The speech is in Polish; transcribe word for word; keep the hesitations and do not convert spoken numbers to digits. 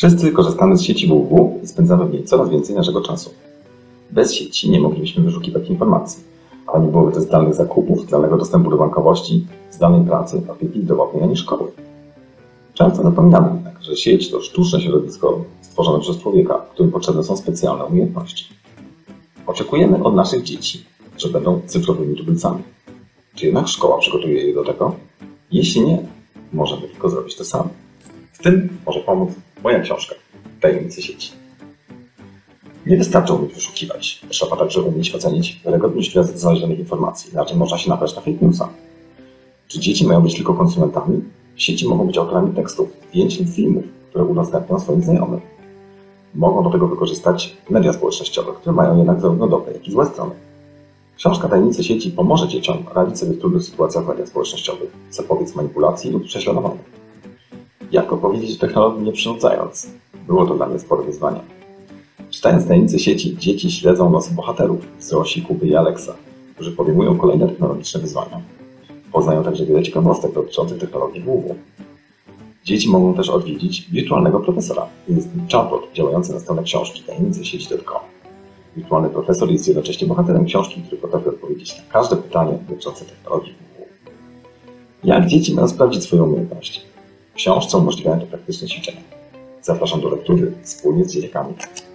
Wszyscy korzystamy z sieci www i spędzamy w niej coraz więcej naszego czasu. Bez sieci nie moglibyśmy wyszukiwać informacji, a nie byłoby też zdalnych zakupów, zdalnego dostępu do bankowości, zdalnej pracy, opieki zdrowotnej ani szkoły. Często zapominamy jednak, że sieć to sztuczne środowisko stworzone przez człowieka, w którym potrzebne są specjalne umiejętności. Oczekujemy od naszych dzieci, że będą cyfrowymi tubylcami. Czy jednak szkoła przygotuje je do tego? Jeśli nie, możemy tylko zrobić to sami. W tym może pomóc moja książka Tajemnice sieci. Nie wystarczy umieć wyszukiwać, trzeba także umieć ocenić wiarygodność znalezionych informacji, na czym można się nabrać na fake newsa. Czy dzieci mają być tylko konsumentami? W sieci mogą być autorami tekstów, zdjęć lub filmów, które udostępnią swoim znajomym. Mogą do tego wykorzystać media społecznościowe, które mają jednak zarówno dobre, jak i złe strony. Książka Tajemnice sieci pomoże dzieciom radzić sobie w trudnych sytuacjach w mediach społecznościowych, zapobiec manipulacji lub prześladowaniu. Jak opowiedzieć o technologii nie przynęcając? Było to dla mnie spore wyzwanie. Czytając Tajemnice sieci, dzieci śledzą losy bohaterów Zosi, Kuby i Aleksa, którzy podejmują kolejne technologiczne wyzwania. Poznają także wiele ciekawostek dotyczących technologii www. Dzieci mogą też odwiedzić wirtualnego profesora. Jest nim chatbot działający na stronie książki tajemnice sieci kropka com. Wirtualny profesor jest jednocześnie bohaterem książki, który potrafi odpowiedzieć na każde pytanie dotyczące technologii www. Jak dzieci mają sprawdzić swoje umiejętności? W książce umożliwiają to praktyczne ćwiczenia. Zapraszam do lektury wspólnie z dzieciakami.